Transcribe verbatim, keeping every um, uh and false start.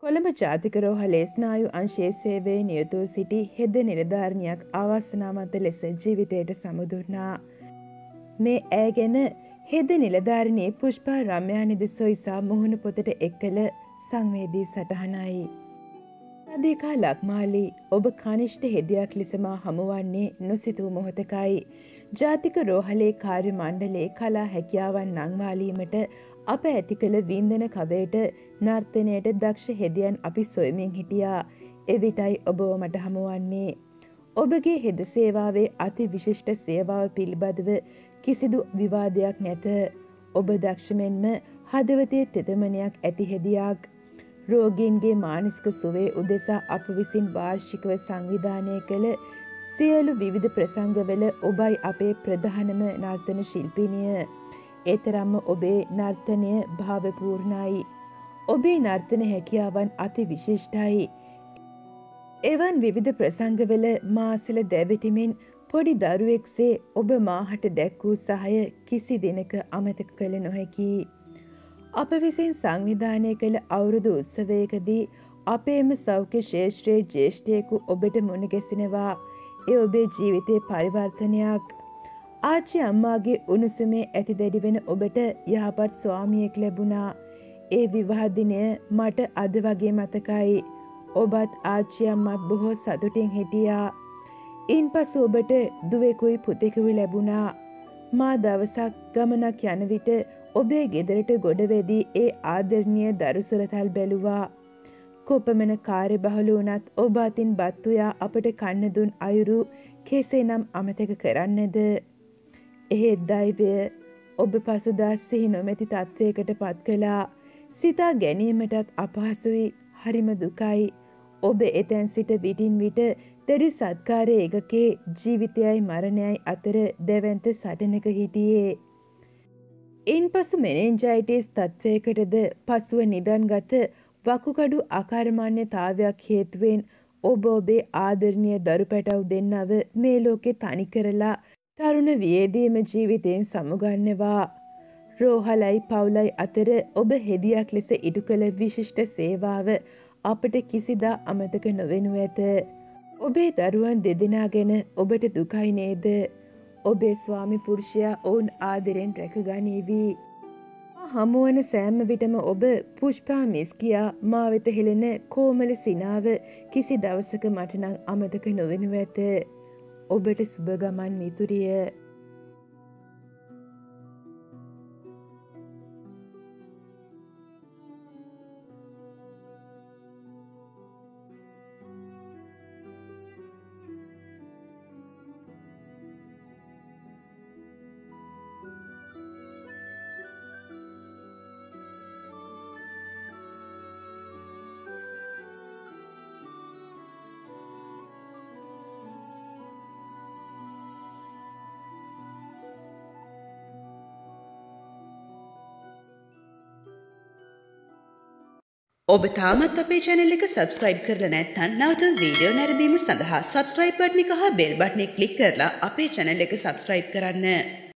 කොළඹ ජාතික රෝහලේ ස්නායු අංශයේ සේවයේ නියුතුව සිටි හෙද නිලධාරණියක් අවාසනාවන්ත ලෙස ජීවිතයට සමුදුන්නා. මේ ඈ ගැන හෙද නිලධාරිණී පුෂ්පා රම්‍යානිදි සොයිසා මුහුණ පොතට එක් කළ සංවේදී සටහනයි. රාධිකා ලක්මාලි ඔබ කනිෂ්ඨ හෙදියක් ලෙස මා හමුවන්නේ නොසිතූ මොහොතකයි. ජාතික රෝහලේ කාර්ය මණ්ඩලයේ කලා හැකියාවන් නංවාලීමට අප ඇති කළ වින්දන කවයට නර්තනයට දක්ෂ හෙදියන් අපි සොයමින් හිටියා. එවිටයි ඔබව මට හමුවන්නේ. ඔබගේ හෙද සේවාවේ අති විශිෂ්ට සේවාව පිළිබඳව කිසිදු විවාදයක් නැත. ඔබ දක්ෂ මෙන්ම හදවතේ තෙතමනයක් ඇති හෙදියක්. රෝගීන්ගේ මානසික සුවේ උදෙසා අප විසින් වාර්ෂිකව සංවිධානය කළ සියලු විවිධ ප්‍රසංගවල ඔබයි අපේ ප්‍රධානම නර්තන ශිල්පිනිය. ඒතරම්ම ඔබේ නර්තනය භාවපූර්ණයි. ඔබේ නර්තන හැකියාවන් අති විශිෂ්ටයි. එවන් විවිධ ප්‍රසංගවල මාසල දැවටිමින් පොඩි දරුවෙක්සේ ඔබ මාහට දැක් වූ සහය කිසි දිනක අමතක කළ නොහැකි. අප විසින් සංවිධානය කළ අවුරුදු උත්සවයකදී අපේම සෞඛ්‍ය ශේෂ්ත්‍රයේ ජ්‍යෙෂ්ඨයෙකු ඔබට මුණ ගැසෙනවා. ඒ ඔබේ ජීවිතයේ පරිවර්තනයක්. ආච්චි අම්මාගේ උණුසුමේ ඇති දැඩි වෙන ඔබට යහපත් ස්වාමියෙක් ලැබුණා. ඒ විවාහ දිනය මට අද වගේ මතකයි. ඔබත් ආච්චි අම්මත් බොහෝ සතුටින් හිටියා. ඉන්පසු ඔබට දුවෙකුයි පුතෙකුයි ලැබුණා. මා දවසක් ගමනක් යන විට ඔබේ ගෙදරට ගොඩ වෙදී ඒ ආදරණීය දරු සුරතල් බැලුවා. කොපමණ කාර්යබහුල වුණත් ඔබ අතින් බත් උයා අපට කන්න දුන් අයුරු කෙසේනම් අමතක කරන්නද? එහෙත් දෛවය ඔබ පසුදා සිහි නොමැති තත්වයකට පත් කළා. සිතා ගැනීමටත් අපහසුයි, හරිම දුකයි. ඔබ එතැන් සිට විටින් විට දැඩි සත්කාර ඒකකේ ජීවිතයයි මරණයයි අතර දැවැන්ත සටනක හිටියේ. ඉන්පසු මෙනෙන්ජයිටිස් තත්වයකටද පසුව නිදන්ගත වකුගඩු අකර්මණ්‍යතාවයක් හේතුවෙන් ඔබ ඔබේ ආදරණීය දරු පැටව් දෙන්නව මේ ලෝකෙ තනි කරලා තරුණ වියේදීම ජීවිතයෙන් සමුගන්නවා. රෝහලයි පවුලයි අතර ඔබ හෙදියක් ලෙස ඉටු කළ විශිෂ්ට සේවාව අපට කිසිදා අමතක නොවෙනු ඇත. ඔබේ දරුවන් දෙදෙනා ගැන ඔබට දුකයි නේද? ඔබේ ස්වාමි පුරුෂයා ඔවුන් ආදරෙන් රැකගනීවි. හමුවන සෑම විටම ඔබ පුෂ්පා මිස් කියා මා වෙත හෙළෙන කෝමල සිනාව කිසි දවසක මට නම් අමතක නොවෙනු ඇත. ඔබට සුබ ගමන් මිතුරිය. ඔබ තාමත් අපේ channel එක subscribe කරලා නැත්නම් නැවත වීඩියෝ නැරඹීම සඳහා subscribe බටන් එක හා bell බටන් එක click කරලා අපේ channel එක subscribe කරන්න.